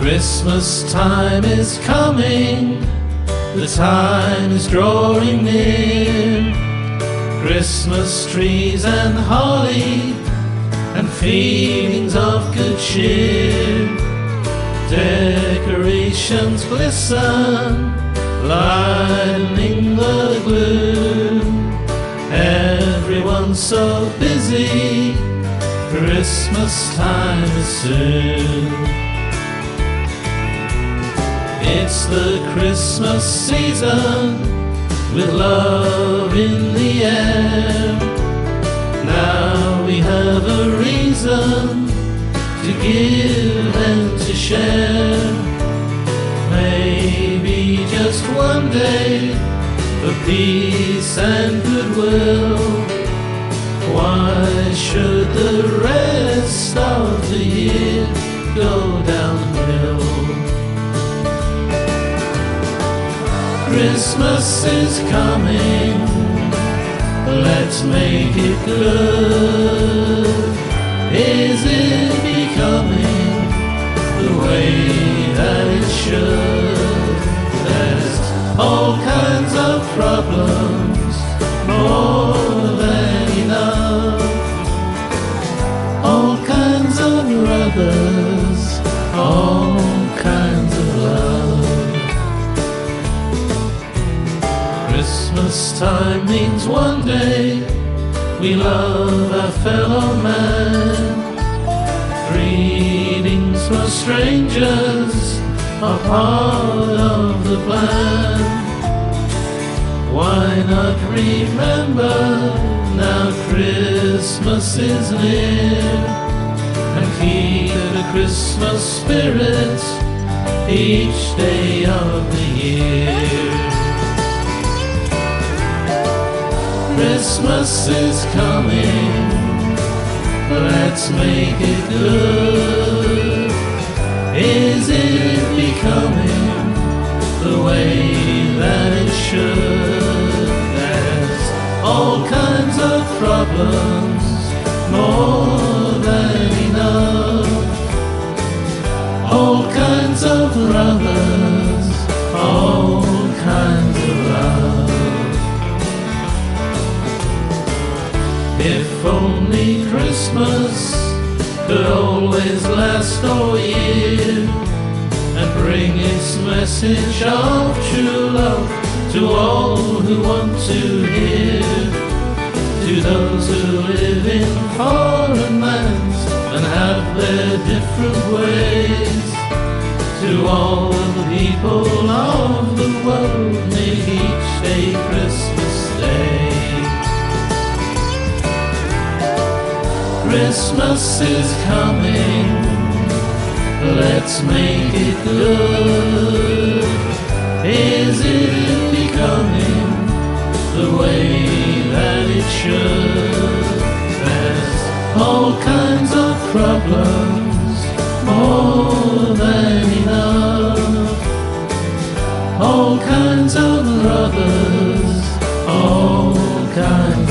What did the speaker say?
Christmas time is coming, the time is drawing near. Christmas trees and holly and feelings of good cheer. Decorations glisten, lightening the gloom. Everyone's so busy, Christmas time is soon. It's the Christmas season, with love in the air. Now we have a reason to give and to share. Maybe just one day for peace and goodwill. Why should the rest of the year go downhill? Christmas is coming, let's make it good. Is it becoming the way that it should? There's all kinds of problems, more than enough. All kinds of brothers, all kinds of love. Christmas time means one day we love our fellow man. Greetings for strangers are part of the plan. Why not remember now Christmas is near, and keep the Christmas spirit each day of the year. Christmas is coming, let's make it good. Is it becoming the way that it should? There's all kinds of problems, more than enough. All kinds of brothers, all kinds of love. If only Christmas could always last all year, and bring its message of true love to all who want to hear. To those who live in foreign lands and have their different ways. To all the people of the world, make each day Christmas Day. Christmas is coming, let's make it good. Is it becoming the way that it should? There's all kinds of problems, more than enough. All kinds of brothers, all kinds